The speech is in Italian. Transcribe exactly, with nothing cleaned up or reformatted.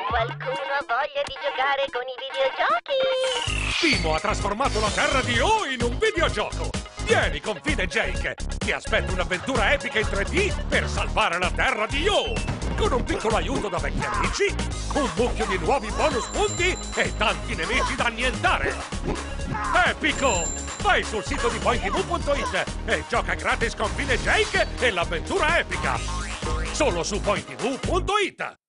Qualcuno ha voglia di giocare con i videogiochi? Timo ha trasformato la Terra di O in un videogioco! Vieni con Finn e Jake! Ti aspetta un'avventura epica in tre D per salvare la Terra di O! Con un piccolo aiuto da vecchi amici, un mucchio di nuovi bonus punti e tanti nemici da annientare! Epico! Vai sul sito di pointtv punto it e gioca gratis con Finn e Jake e l'avventura epica! Solo su pointtv punto it!